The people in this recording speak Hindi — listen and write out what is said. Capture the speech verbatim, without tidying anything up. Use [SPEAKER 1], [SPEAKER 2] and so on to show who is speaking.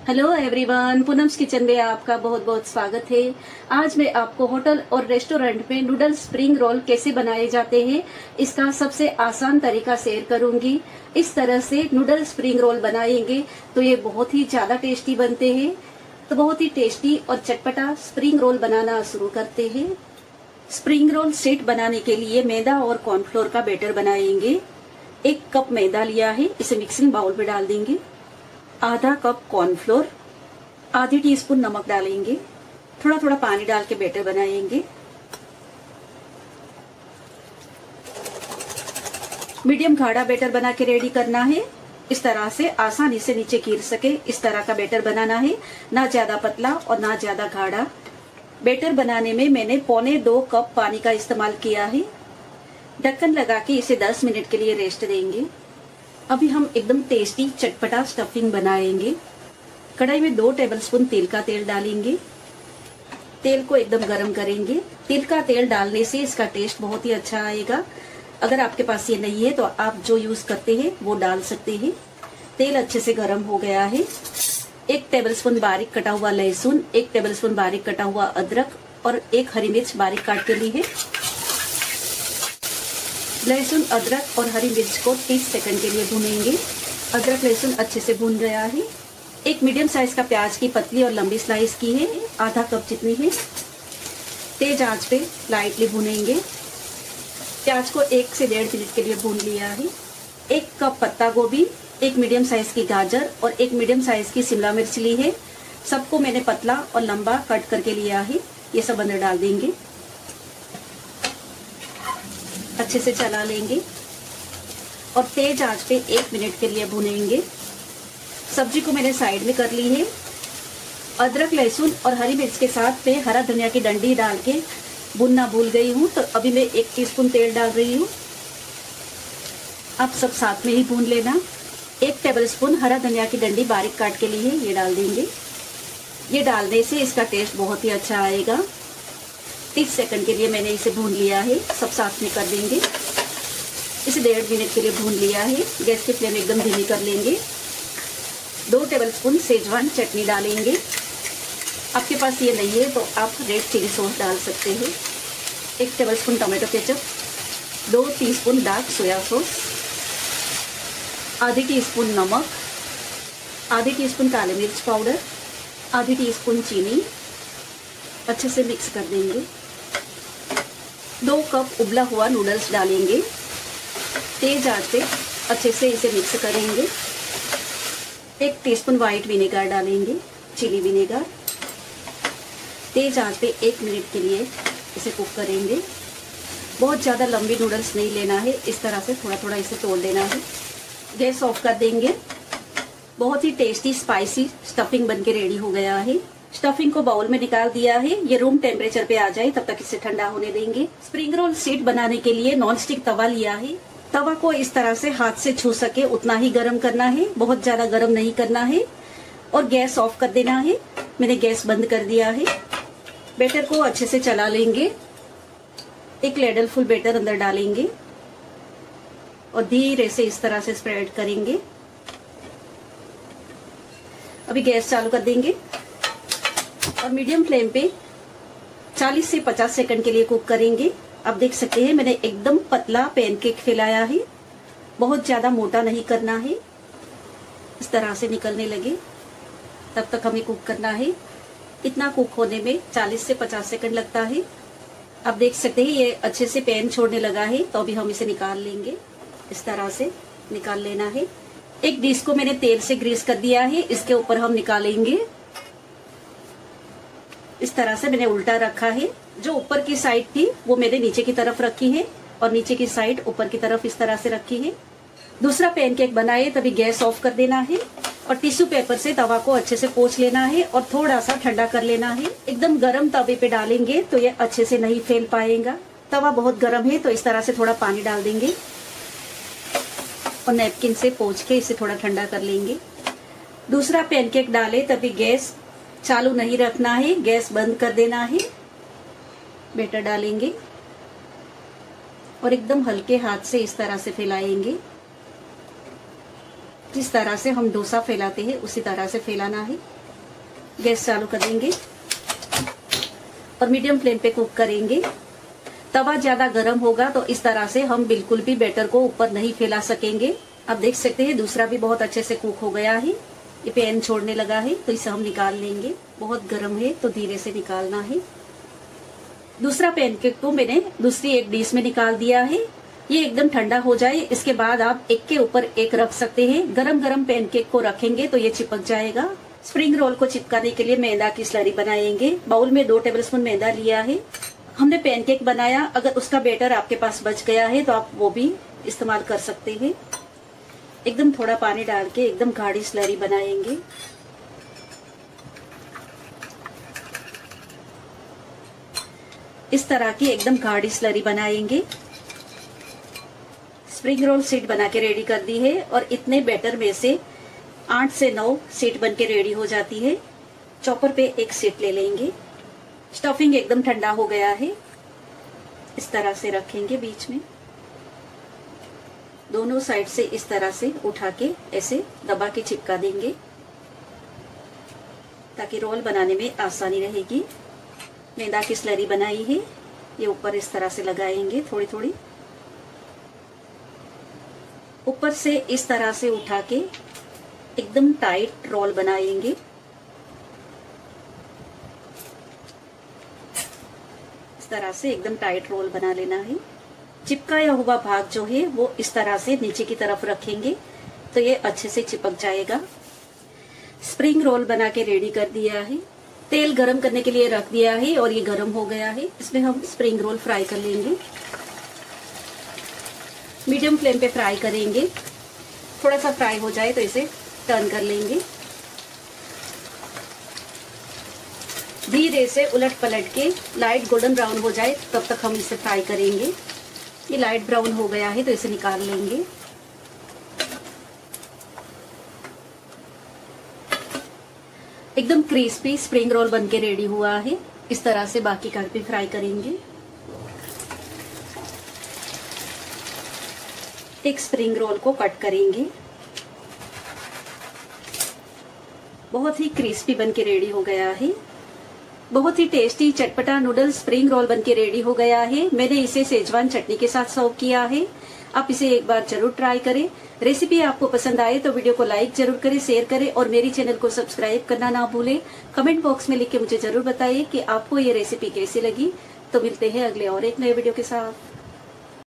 [SPEAKER 1] हेलो एवरीवन, पूनम्स किचन में आपका बहुत बहुत स्वागत है। आज मैं आपको होटल और रेस्टोरेंट में नूडल्स स्प्रिंग रोल कैसे बनाए जाते हैं इसका सबसे आसान तरीका शेयर करूंगी। इस तरह से नूडल्स स्प्रिंग रोल बनाएंगे तो ये बहुत ही ज्यादा टेस्टी बनते हैं। तो बहुत ही टेस्टी और चटपटा स्प्रिंग रोल बनाना शुरू करते हैं। स्प्रिंग रोल सेट बनाने के लिए मैदा और कॉर्नफ्लोर का बैटर बनाएंगे। एक कप मैदा लिया है, इसे मिक्सिंग बाउल में डाल देंगे। आधा कप कॉर्नफ्लोर, आधी टीस्पून नमक डालेंगे। थोड़ा थोड़ा पानी डाल के बैटर बनाएंगे। मीडियम गाढ़ा बैटर बना के रेडी करना है। इस तरह से आसानी से नीचे गिर सके इस तरह का बैटर बनाना है, ना ज्यादा पतला और ना ज्यादा गाढ़ा। बैटर बनाने में मैंने पौने दो कप पानी का इस्तेमाल किया है। ढक्कन लगा के इसे दस मिनट के लिए रेस्ट देंगे। अभी हम एकदम टेस्टी चटपटा स्टफिंग बनाएंगे। कढ़ाई में दो टेबलस्पून तेल का तेल डालेंगे। तेल को एकदम गरम करेंगे। तिल का तेल डालने से इसका टेस्ट बहुत ही अच्छा आएगा। अगर आपके पास ये नहीं है तो आप जो यूज करते हैं वो डाल सकते हैं। तेल अच्छे से गरम हो गया है। एक टेबलस्पून बारीक कटा हुआ लहसुन, एक टेबलस्पून बारीक कटा हुआ अदरक और एक हरी मिर्च बारीक काट के ली है। लहसुन, अदरक और हरी मिर्च को तीस सेकंड के लिए भूनेंगे। अदरक लहसुन अच्छे से भून गया है। एक मीडियम साइज का प्याज की पतली और लंबी स्लाइस की है, आधा कप जितनी है। तेज आंच पे लाइटली भूनेंगे। प्याज को एक से डेढ़ मिनट के लिए भून लिया है। एक कप पत्ता गोभी, एक मीडियम साइज की गाजर और एक मीडियम साइज की शिमला मिर्च ली है। सबको मैंने पतला और लंबा कट करके लिया है। ये सब अंदर डाल देंगे। अच्छे से चला लेंगे और तेज आंच पे एक मिनट के लिए भुनेंगे। सब्जी को मैंने साइड में कर ली है। अदरक लहसुन और हरी मिर्च के साथ में हरा धनिया की डंडी डाल के भुनना भूल गई हूँ, तो अभी मैं एक टीस्पून तेल डाल रही हूँ। आप सब साथ में ही भून लेना। एक टेबलस्पून हरा धनिया की डंडी बारीक काट के ली है, ये डाल देंगे। ये डालने से इसका टेस्ट बहुत ही अच्छा आएगा। तीस सेकंड के लिए मैंने इसे भून लिया है। सब साथ में कर देंगे। इसे डेढ़ मिनट के लिए भून लिया है। गैस की फ्लेम एकदम धीमी कर लेंगे। दो टेबलस्पून सेजवान चटनी डालेंगे। आपके पास ये नहीं है तो आप रेड चिली सॉस डाल सकते हैं। एक टेबलस्पून टमाटो केचप, दो टीस्पून डार्क सोया सॉस, आधी टीस्पून नमक, आधी टीस्पून काली मिर्च पाउडर, आधी टीस्पून चीनी। अच्छे से मिक्स कर देंगे। दो कप उबला हुआ नूडल्स डालेंगे। तेज आंच पे अच्छे से इसे मिक्स करेंगे। एक टीस्पून व्हाइट विनेगर डालेंगे, चिली विनेगर। तेज आंच पे एक मिनट के लिए इसे कुक करेंगे। बहुत ज़्यादा लंबी नूडल्स नहीं लेना है, इस तरह से थोड़ा थोड़ा इसे तोड़ देना है। गैस ऑफ कर देंगे। बहुत ही टेस्टी स्पाइसी स्टफिंग बनके रेडी हो गया है। स्टफिंग को बाउल में निकाल दिया है। ये रूम टेम्परेचर पे आ जाए तब तक इसे ठंडा होने देंगे। स्प्रिंग रोल सीट बनाने के लिए नॉन स्टिक तवा लिया है। तवा को इस तरह से हाथ से छू सके उतना ही गर्म करना है, बहुत ज्यादा गर्म नहीं करना है। और गैस ऑफ कर देना है। मैंने गैस बंद कर दिया है। बैटर को अच्छे से चला लेंगे। एक लेडल फुल बैटर अंदर डालेंगे और धीरे से इस तरह से स्प्रेड करेंगे। अभी गैस चालू कर देंगे और मीडियम फ्लेम पे चालीस से पचास सेकंड के लिए कुक करेंगे। आप देख सकते हैं मैंने एकदम पतला पैनकेक फैलाया है। बहुत ज्यादा मोटा नहीं करना है। इस तरह से निकलने लगे तब तक हमें कुक करना है। इतना कुक होने में चालीस से पचास सेकंड लगता है। आप देख सकते हैं ये अच्छे से पैन छोड़ने लगा है, तो अभी हम इसे निकाल लेंगे। इस तरह से निकाल लेना है। एक डिश को मैंने तेल से ग्रीस कर दिया है, इसके ऊपर हम निकालेंगे। इस तरह से मैंने उल्टा रखा है। जो ऊपर की साइड थी वो मैंने नीचे की तरफ रखी है और नीचे की साइड ऊपर की तरफ इस तरह से रखी है। दूसरा पैनकेक बनाए तभी गैस ऑफ कर देना है और टिश्यू पेपर से तवा को अच्छे से पोंछ लेना है और थोड़ा सा ठंडा कर लेना है। एकदम गर्म तवे पे डालेंगे तो ये अच्छे से नहीं फैल पाएगा। तवा बहुत गर्म है तो इस तरह से थोड़ा पानी डाल देंगे और नैपकिन से पोंछ के इसे थोड़ा ठंडा कर लेंगे। दूसरा पैनकेक डाले तभी गैस चालू नहीं रखना है, गैस बंद कर देना है। बैटर डालेंगे और एकदम हल्के हाथ से इस तरह से फैलाएंगे। जिस तरह से हम डोसा फैलाते हैं उसी तरह से फैलाना है। गैस चालू कर देंगे और मीडियम फ्लेम पे कुक करेंगे। तवा ज्यादा गर्म होगा तो इस तरह से हम बिल्कुल भी बैटर को ऊपर नहीं फैला सकेंगे। आप देख सकते हैं दूसरा भी बहुत अच्छे से कुक हो गया है। ये पैन छोड़ने लगा है तो इसे हम निकाल लेंगे। बहुत गर्म है तो धीरे से निकालना है। दूसरा पैनकेक को मैंने दूसरी एक डिश में निकाल दिया है। ये एकदम ठंडा हो जाए, इसके बाद आप एक के ऊपर एक रख सकते हैं। गरम गरम पैनकेक को रखेंगे तो ये चिपक जाएगा। स्प्रिंग रोल को चिपकाने के लिए मैदा की स्लरी बनाएंगे। बाउल में दो टेबलस्पून मैदा लिया है। हमने पैनकेक बनाया, अगर उसका बैटर आपके पास बच गया है तो आप वो भी इस्तेमाल कर सकते हैं। एकदम थोड़ा पानी डाल के एकदम गाढ़ी स्लरी बनाएंगे। इस तरह की एकदम गाढ़ी स्लरी बनाएंगे। स्प्रिंग रोल सीट बना के रेडी कर दी है और इतने बैटर में से आठ से नौ सीट बन के रेडी हो जाती है। चॉपर पे एक सीट ले लेंगे। स्टफिंग एकदम ठंडा हो गया है। इस तरह से रखेंगे बीच में। दोनों साइड से इस तरह से उठा के ऐसे दबा के चिपका देंगे ताकि रोल बनाने में आसानी रहेगी। मैदा की स्लरी बनाई है, ये ऊपर इस तरह से लगाएंगे थोड़ी थोड़ी। ऊपर से इस तरह से उठा के एकदम टाइट रोल बनाएंगे। इस तरह से एकदम टाइट रोल बना लेना है। चिपकाया हुआ भाग जो है वो इस तरह से नीचे की तरफ रखेंगे तो ये अच्छे से चिपक जाएगा। स्प्रिंग रोल बना के रेडी कर दिया है। तेल गरम करने के लिए रख दिया है और ये गरम हो गया है। इसमें हम स्प्रिंग रोल फ्राई कर लेंगे। मीडियम फ्लेम पे फ्राई करेंगे। थोड़ा सा फ्राई हो जाए तो इसे टर्न कर लेंगे। धीरे से उलट पलट के लाइट गोल्डन ब्राउन हो जाए तब तक हम इसे फ्राई करेंगे। ये लाइट ब्राउन हो गया है तो इसे निकाल लेंगे। एकदम क्रिस्पी स्प्रिंग रोल बनके रेडी हुआ है। इस तरह से बाकी का भी फ्राई करेंगे। एक स्प्रिंग रोल को कट करेंगे। बहुत ही क्रिस्पी बनके रेडी हो गया है। बहुत ही टेस्टी चटपटा नूडल्स स्प्रिंग रोल बनके रेडी हो गया है। मैंने इसे सेजवान चटनी के साथ सर्व किया है। आप इसे एक बार जरूर ट्राई करें। रेसिपी आपको पसंद आए तो वीडियो को लाइक जरूर करें, शेयर करें और मेरी चैनल को सब्सक्राइब करना ना भूलें। कमेंट बॉक्स में लिख के मुझे जरूर बताइए कि आपको ये रेसिपी कैसी लगी। तो मिलते हैं अगले और एक नए वीडियो के साथ।